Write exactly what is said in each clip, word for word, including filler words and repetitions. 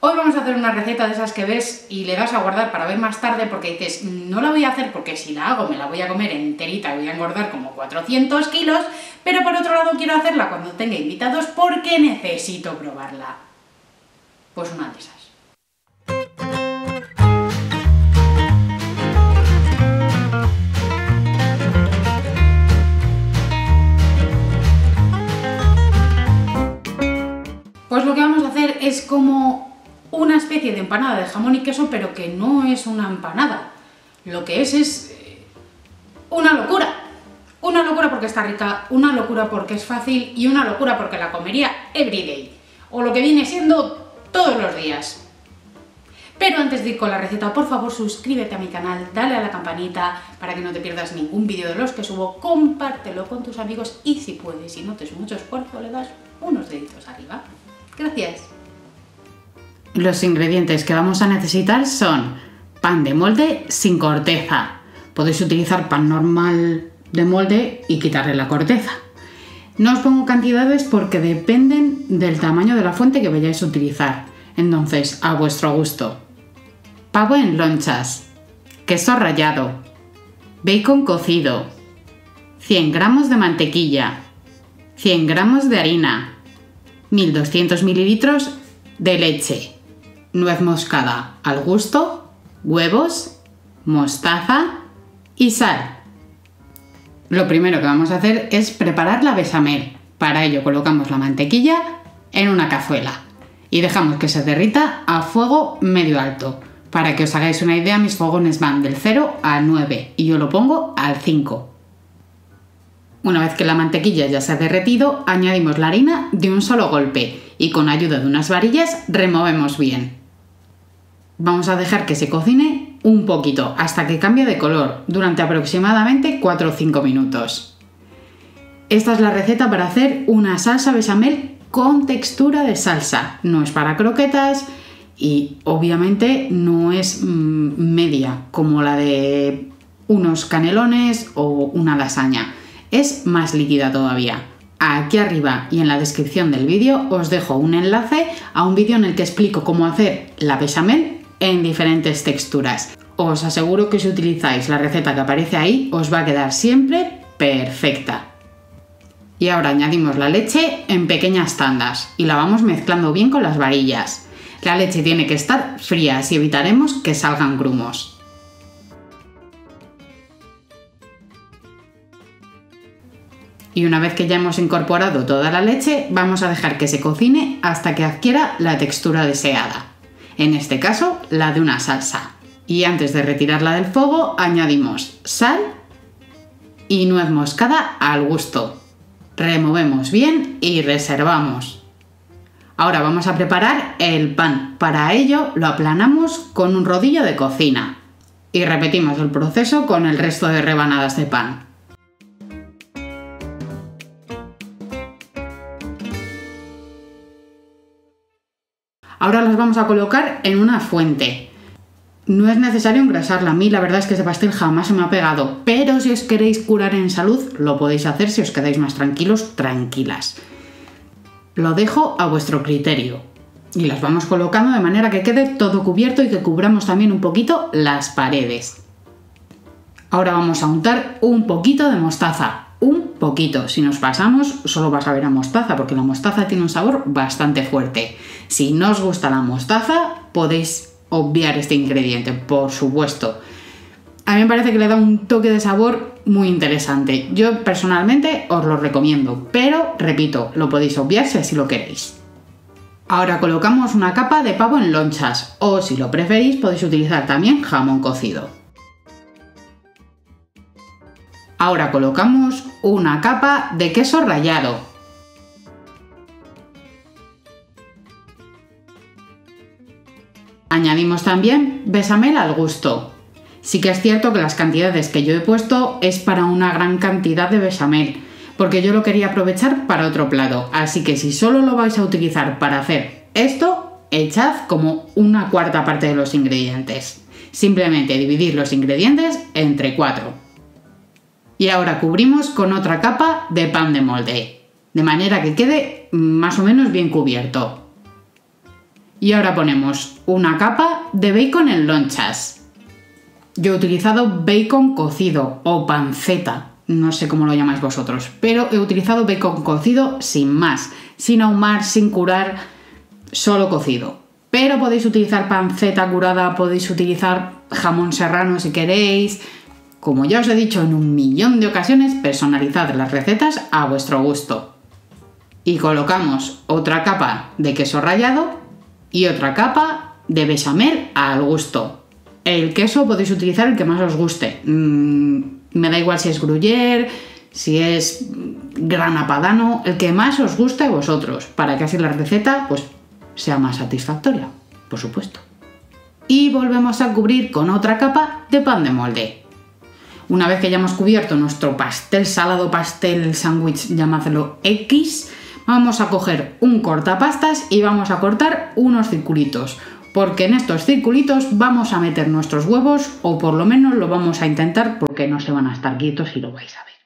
Hoy vamos a hacer una receta de esas que ves y le das a guardar para ver más tarde porque dices, no la voy a hacer porque si la hago me la voy a comer enterita y voy a engordar como cuatrocientos kilos, pero por otro lado quiero hacerla cuando tenga invitados porque necesito probarla. Pues una de esas. Pues lo que vamos a hacer es como una especie de empanada de jamón y queso, pero que no es una empanada. Lo que es es una locura. Una locura porque está rica, una locura porque es fácil y una locura porque la comería everyday. O lo que viene siendo todos los días. Pero antes de ir con la receta, por favor suscríbete a mi canal, dale a la campanita para que no te pierdas ningún vídeo de los que subo, compártelo con tus amigos y si puedes, si no te es mucho esfuerzo, le das unos deditos arriba. Gracias. Los ingredientes que vamos a necesitar son pan de molde sin corteza. Podéis utilizar pan normal de molde y quitarle la corteza. No os pongo cantidades porque dependen del tamaño de la fuente que vayáis a utilizar. Entonces, a vuestro gusto. Pavo en lonchas, queso rallado, bacon cocido, cien gramos de mantequilla, cien gramos de harina, mil doscientos mililitros de leche, nuez moscada al gusto, huevos, mostaza y sal. Lo primero que vamos a hacer es preparar la bechamel. Para ello colocamos la mantequilla en una cazuela y dejamos que se derrita a fuego medio alto. Para que os hagáis una idea, mis fogones van del cero al nueve y yo lo pongo al cinco. Una vez que la mantequilla ya se ha derretido, añadimos la harina de un solo golpe y con ayuda de unas varillas removemos bien. Vamos a dejar que se cocine un poquito hasta que cambie de color durante aproximadamente cuatro o cinco minutos. Esta es la receta para hacer una salsa bechamel con textura de salsa. No es para croquetas y obviamente no es mmm, media como la de unos canelones o una lasaña. Es más líquida todavía. Aquí arriba y en la descripción del vídeo os dejo un enlace a un vídeo en el que explico cómo hacer la bechamel en diferentes texturas. Os aseguro que si utilizáis la receta que aparece ahí os va a quedar siempre perfecta. Y ahora añadimos la leche en pequeñas tandas y la vamos mezclando bien con las varillas. La leche tiene que estar fría, así evitaremos que salgan grumos. Y una vez que ya hemos incorporado toda la leche, vamos a dejar que se cocine hasta que adquiera la textura deseada. En este caso, la de una salsa. Y antes de retirarla del fuego, añadimos sal y nuez moscada al gusto. Removemos bien y reservamos. Ahora vamos a preparar el pan. Para ello lo aplanamos con un rodillo de cocina. Y repetimos el proceso con el resto de rebanadas de pan. Ahora las vamos a colocar en una fuente. No es necesario engrasarla. A mí la verdad es que ese pastel jamás se me ha pegado. Pero si os queréis curar en salud, lo podéis hacer si os quedáis más tranquilos, tranquilas. Lo dejo a vuestro criterio. Y las vamos colocando de manera que quede todo cubierto y que cubramos también un poquito las paredes. Ahora vamos a untar un poquito de mostaza. Un poquito. Si nos pasamos, solo vas a ver a mostaza, porque la mostaza tiene un sabor bastante fuerte. Si no os gusta la mostaza, podéis obviar este ingrediente, por supuesto. A mí me parece que le da un toque de sabor muy interesante. Yo personalmente os lo recomiendo, pero repito, lo podéis obviar si así lo queréis. Ahora colocamos una capa de pavo en lonchas, o si lo preferís, podéis utilizar también jamón cocido. Ahora colocamos una capa de queso rallado. Añadimos también bechamel al gusto. Sí que es cierto que las cantidades que yo he puesto es para una gran cantidad de bechamel, porque yo lo quería aprovechar para otro plato, así que si solo lo vais a utilizar para hacer esto, echad como una cuarta parte de los ingredientes. Simplemente dividir los ingredientes entre cuatro. Y ahora cubrimos con otra capa de pan de molde, de manera que quede más o menos bien cubierto. Y ahora ponemos una capa de bacon en lonchas. Yo he utilizado bacon cocido o panceta, no sé cómo lo llamáis vosotros, pero he utilizado bacon cocido sin más, sin ahumar, sin curar, solo cocido. Pero podéis utilizar panceta curada, podéis utilizar jamón serrano si queréis. Como ya os he dicho en un millón de ocasiones, personalizad las recetas a vuestro gusto. Y colocamos otra capa de queso rallado y otra capa de bechamel al gusto. El queso podéis utilizar el que más os guste. Mm, me da igual si es gruyère, si es grana padano, el que más os guste a vosotros, para que así la receta pues, sea más satisfactoria, por supuesto. Y volvemos a cubrir con otra capa de pan de molde. Una vez que ya hemos cubierto nuestro pastel salado, pastel sándwich, llamadlo X, vamos a coger un cortapastas y vamos a cortar unos circulitos, porque en estos circulitos vamos a meter nuestros huevos, o por lo menos lo vamos a intentar, porque no se van a estar quietos y lo vais a ver.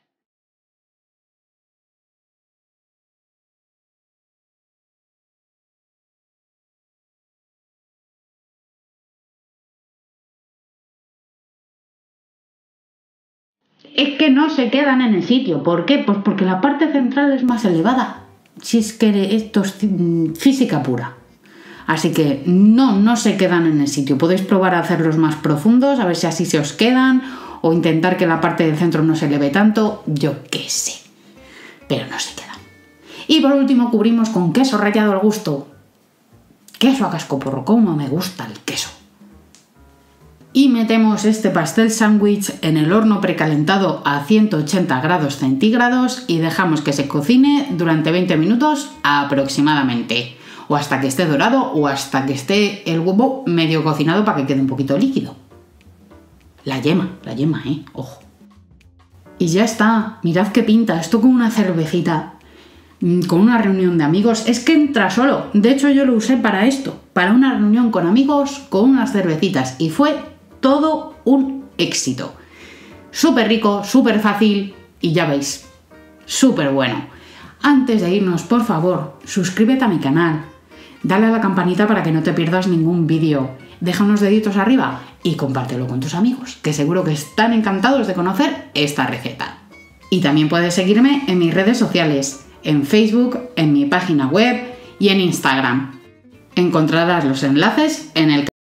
Es que no se quedan en el sitio. ¿Por qué? Pues porque la parte central es más elevada. Si es que esto es física pura. Así que no, no se quedan en el sitio. Podéis probar a hacerlos más profundos, a ver si así se os quedan, o intentar que la parte del centro no se eleve tanto, yo qué sé. Pero no se quedan. Y por último cubrimos con queso rallado al gusto. Queso a cascoporro, cómo me gusta el queso. Y metemos este pastel sándwich en el horno precalentado a ciento ochenta grados centígrados y dejamos que se cocine durante veinte minutos aproximadamente. O hasta que esté dorado o hasta que esté el huevo medio cocinado para que quede un poquito líquido. La yema, la yema, eh, ojo. Y ya está, mirad qué pinta, esto con una cervecita, con una reunión de amigos, es que entra solo. De hecho yo lo usé para esto, para una reunión con amigos con unas cervecitas y fue todo un éxito. Súper rico, súper fácil y ya veis, súper bueno. Antes de irnos, por favor, suscríbete a mi canal, dale a la campanita para que no te pierdas ningún vídeo, deja unos deditos arriba y compártelo con tus amigos, que seguro que están encantados de conocer esta receta. Y también puedes seguirme en mis redes sociales, en Facebook, en mi página web y en Instagram. Encontrarás los enlaces en el